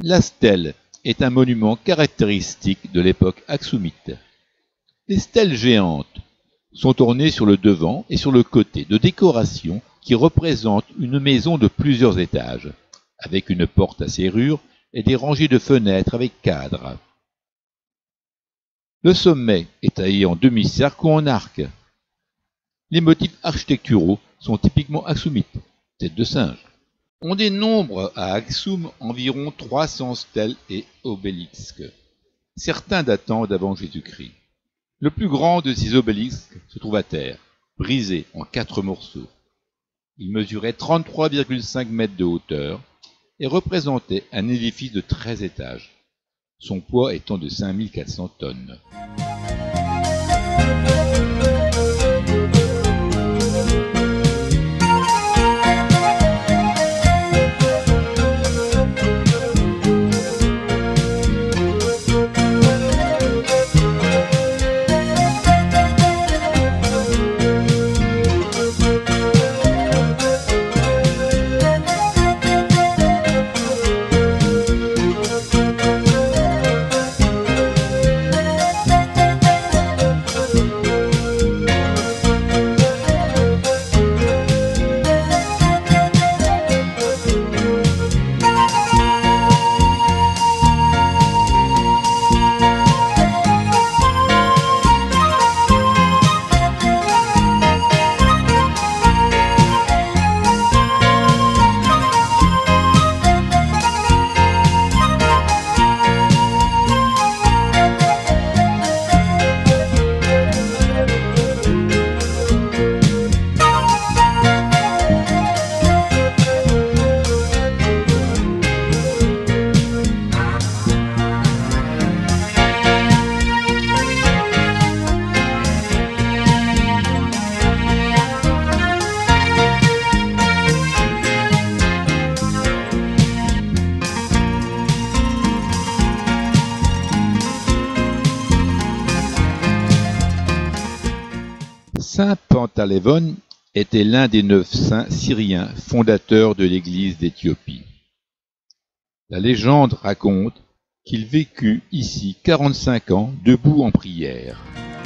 La stèle est un monument caractéristique de l'époque aksoumite. Les stèles géantes sont ornées sur le devant et sur le côté de décorations qui représentent une maison de plusieurs étages, avec une porte à serrure et des rangées de fenêtres avec cadres. Le sommet est taillé en demi-cercle ou en arc. Les motifs architecturaux sont typiquement aksoumites, tête de singe. On dénombre à Aksoum environ 300 stèles et obélisques, certains datant d'avant Jésus-Christ. Le plus grand de ces obélisques se trouve à terre, brisé en 4 morceaux. Il mesurait 33,5 mètres de hauteur et représentait un édifice de 13 étages, son poids étant de 5400 tonnes. Saint Pantalévon était l'un des 9 saints syriens fondateurs de l'Église d'Éthiopie. La légende raconte qu'il vécut ici 45 ans debout en prière.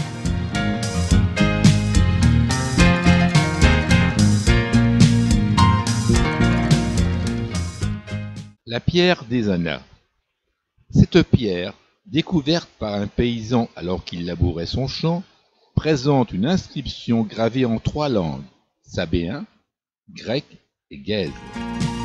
La pierre des Annas. Cette pierre, découverte par un paysan alors qu'il labourait son champ, présente une inscription gravée en 3 langues, sabéen, grec et gaèle.